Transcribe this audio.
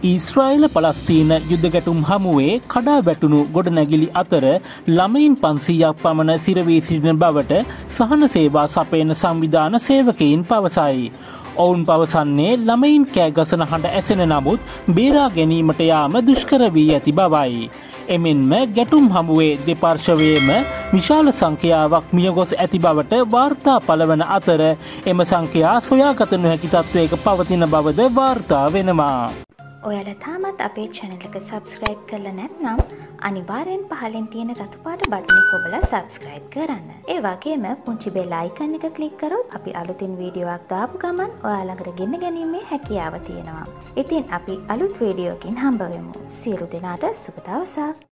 ඊශ්‍රායල පලස්තීන යුද්ධ ගැටුම් හමුවේ කඩා වැටුණු ගොඩනැගිලි අතර ළමයින් 500ක් පමණ සිරවී සිටින බවට සහන සේවා සපයන සංවිධාන සේවකයින් පවසයි. ඔවුන් පවසන්නේ ළමයින් කෑගසන හඬ ඇසෙන නමුත් බේරා ගැනීමට යාම දුෂ්කර වී ඇති බවයි. එමෙන්ම ගැටුම් හමුවේ දෙපාර්ශවයේම විශාල සංඛ්‍යාවක් මියගොස් ඇති බවට වාර්තා පළවන අතර එම සංඛ්‍යා සොයාගත නොහැකි තත්ත්වයක පවතින බවද වාර්තා වෙනවා. ඔයාලා තාමත් අපේ channel එක subscribe කරලා නැත්නම් අනිවාර්යෙන් පහලින් තියෙන රතු පාට බටන් එක ඔබලා subscribe කරන්න. ඒ වගේම පුංචි bell icon එක click කරොත් අපි අලුතින් වීඩියෝ එකක් දාපු ගමන් ඔයාලකට ගෙන ගැනීමේ හැකියාව තියෙනවා. ඉතින් අපි අලුත් වීඩියෝ එකකින් හම්බ වෙමු. සියලු දෙනාට සුබ දවසක්.